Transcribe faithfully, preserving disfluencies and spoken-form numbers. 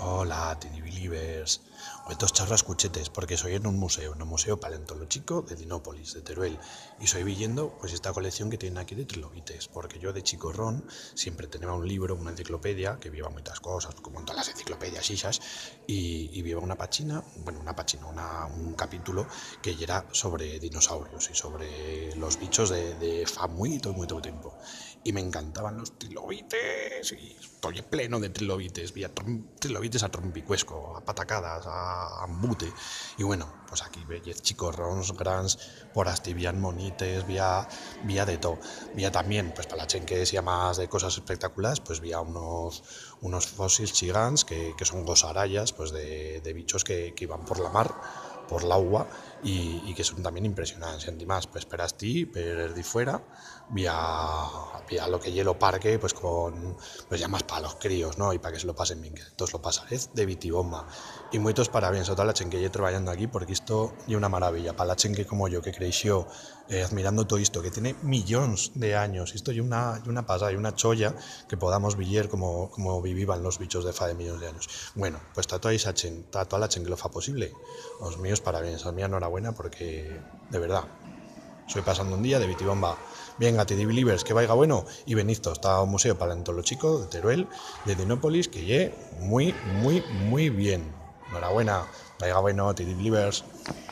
Hola, Tiny Believers. Estos charlas cuchetes, porque soy en un museo, en un museo paleontológico de Dinópolis, de Teruel, y soy viendo pues esta colección que tienen aquí de trilobites, porque yo de chicorrón siempre tenía un libro, una enciclopedia, que viva muchas cosas, como en todas las enciclopedias isas, y, y viva una pachina, bueno, una pachina, una, un capítulo que era sobre dinosaurios y sobre los bichos de, de fa muy, muy, muy tiempo. Y me encantaban los trilobites, y estoy pleno de trilobites, vi a trilobites a trompicuesco, a patacadas, a ambute, y bueno, pues aquí veis chicorrons, grans, por asti, vían monites, vía, vía de todo, vía también, pues para la chen que decía más de cosas espectaculares, pues vía unos, unos fósiles gigantes que, que son gosarayas, pues de, de bichos que, que iban por la mar, por el agua, y, y que son también impresionantes. Y además, pues per asti, per di fuera, vía, vía lo que hielo parque, pues con, pues ya más para los críos, ¿no? Y para que se lo pasen bien, que todos lo pasaréis de vitibomba. Y muchos parabéns a toda la chen que yo trabajando aquí, porque esto es una maravilla. Para la chen que como yo, que creció eh, admirando todo esto, que tiene millones de años, esto y una, y una pasada, y una cholla que podamos vivir como, como vivían los bichos de fa de millones de años. Bueno, pues está toda esa chen, está toda la chen que lo fa posible. Los míos parabéns, a mí enhorabuena, porque de verdad, estoy pasando un día de vitibomba. Venga, T D Believers, que vaya bueno, y venid todos, está un museo paleontológico de Teruel, de Dinópolis, que lle muy, muy, muy bien. Enhorabuena, vaya bueno, T D Believers.